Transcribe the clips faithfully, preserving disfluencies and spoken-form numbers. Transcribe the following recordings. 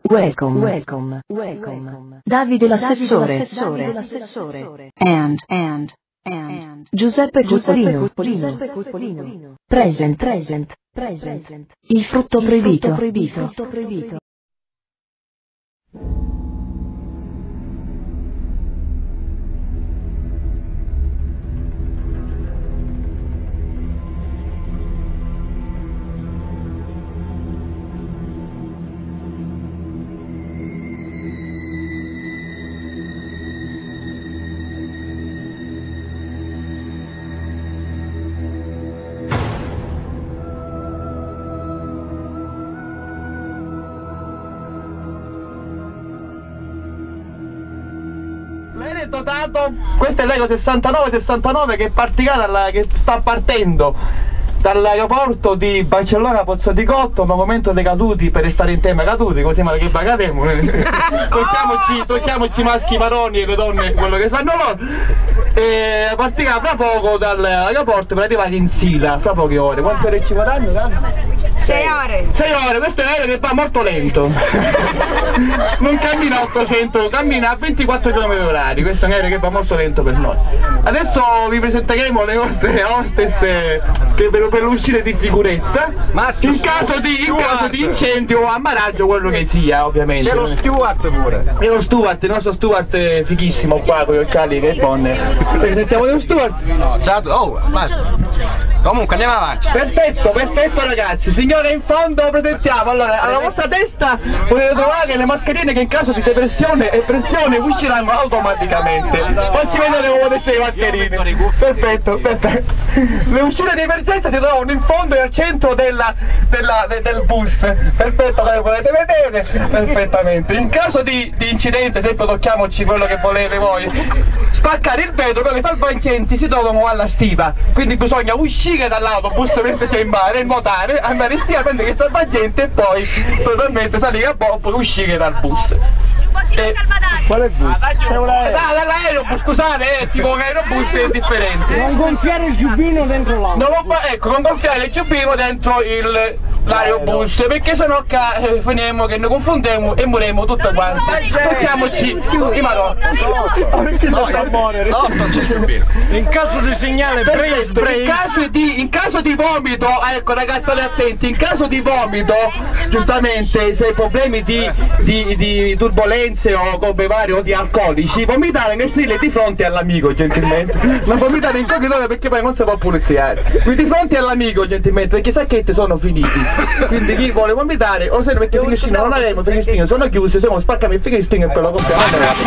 Welcome, welcome, welcome. Davide l'assessore, Davide l'assessore. And, and, and. Giuseppe Cuppolino, Giuseppe Cuppolino. Present, present, present. Il frutto proibito, proibito, proibito. Dato, questo è l'Ego sessantanove sessantanove che partirà dalla, che sta partendo dall'aeroporto di Barcellona Pozzo di Cotto, ma momento dei caduti per restare in tema caduti, così ma che bagatemo. tocchiamoci, tocchiamoci i maschi maroni e le donne quello che sanno loro. E partirà fra poco dall'aeroporto per arrivare in Sila, fra poche ore. Quante ore ci vorranno? Sei ore. Sei ore, questo è un aereo che va molto lento. Non cammina a ottocento, cammina a ventiquattro chilometri orari. Questo è un aereo che va molto lento per noi. Adesso vi presenteremo le nostre hostess che per, per l'uscita di sicurezza. Maschio, in caso di, in caso di incendio o ammaraggio, quello che sia, ovviamente. C'è lo steward pure. E lo steward, il nostro steward fighissimo qua con gli occhiali che è bonne. Presentiamo lo steward. Ciao, oh, basta. Comunque andiamo avanti. Perfetto, perfetto ragazzi. Signore, in fondo presentiamo. Allora, alla vostra destra potete trovare le mascherine che in caso di depressione e pressione usciranno automaticamente. Poi si vedono come queste mascherine. Perfetto, perfetto. Le uscite di emergenza si trovano in fondo e al centro della, della, de, del bus. Perfetto, come potete vedere, perfettamente. In caso di, di incidente, sempre tocchiamoci quello che volete voi. Spaccare il vetro, perché i salvagenti si trovano alla stiva. Quindi bisogna uscire dall'autobus mentre sei in mare, nuotare, andare in stiva, prendere il salvagente e poi totalmente salire a bordo e uscire dal bus. E... Qual è il bus? Ah, dall'aerobus, scusate, eh, tipo un aerobus è differente. Non gonfiare il giubbino dentro l'auto. Non lo, ecco, non gonfiare il giubbino dentro il l'aerobus, perché sennò eh, finiremo che noi confondiamo e moriremo tutti quanti. Tocchiamoci i marò. Sotto c'è il giubbino. In caso di segnale brace, brace. In caso di, in caso di vomito, ecco ragazzi, state attenti, in caso di vomito, giustamente se hai problemi di, di, di turbolenze o come varie o di alcolici, vomitare nel stile di fronte all'amico, gentilmente. Non vomitare in cognome perché poi non si può puliziare. Quindi di fronte all'amico, gentilmente, perché i sacchetti sono finiti. Quindi chi vuole vomitare, o se no perché i finestrini non avremo, i finestrini sono chiusi, se no spacchiamo il finestrino e poi lo compriamo.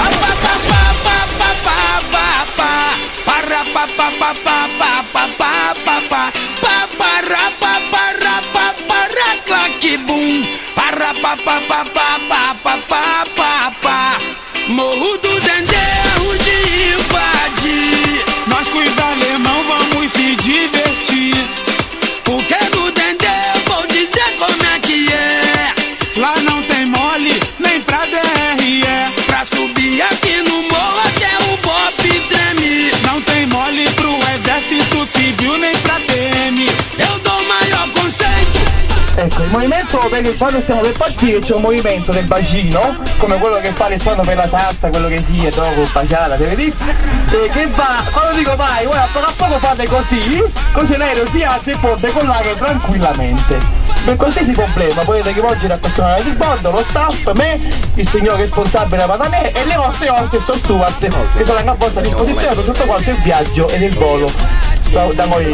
Morro do Dendê, de invadir. Nós com os alemão vamos se divertir. Porque no Dendê eu vou dizer como é que é. Lá não tem mole, nem pra D R E. Pra subir aqui no morro até o Bop treme. Não tem mole pro exército civil, nem pra P M. Eu dou maior conceito. Ecco, il movimento per il quando stiamo per partire c'è un movimento del bacino, come quello che fa il suono per la salsa, quello che sia, dopo baciata, te vedi? E che va, quando dico vai, ora a poco a poco fate così, così l'aereo si alza e può decollare tranquillamente. Per qualsiasi problema potete rivolgere al personale di bordo, lo staff, me, il signore responsabile Patanè e le vostre oste steward che saranno a vostra disposizione per tutto quanto il viaggio ed il volo da, da noi.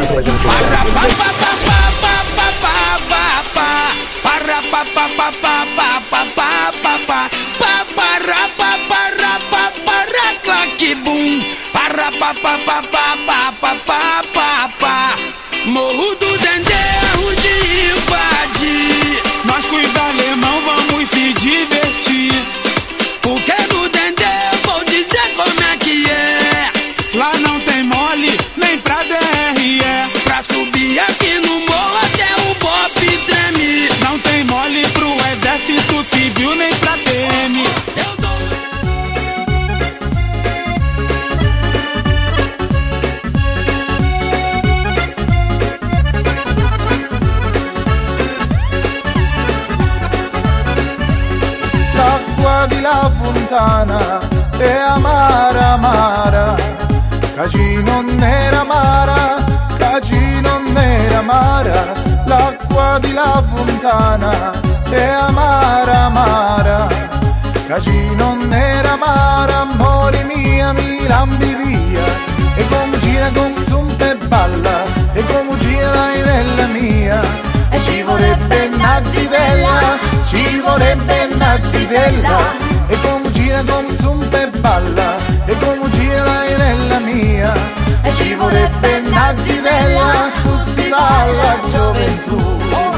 Morro do Dendê, de invadir. Nós com os alemão vamos se divertir. Porque no Dendê eu vou dizer como é que é. Lá não tem mole, nem pra D R E. Pra subir aqui no morro até o Bop treme. Não tem mole pro exército civil, nem pra P M. Eu dou... l'acqua di la fontana è amara amara, caci non era amara, caci non era amara, l'acqua di la fontana è amara amara, caci non era amara, amore mia mi lambi via, e come gira con zumpa e balla, e come gira nella mia, e ci vorrebbe una zitella, ci vorrebbe una zitella, e come gira con zumpa e balla, e come gira nella mia, e ci vorrebbe una zitella, così va la gioventù.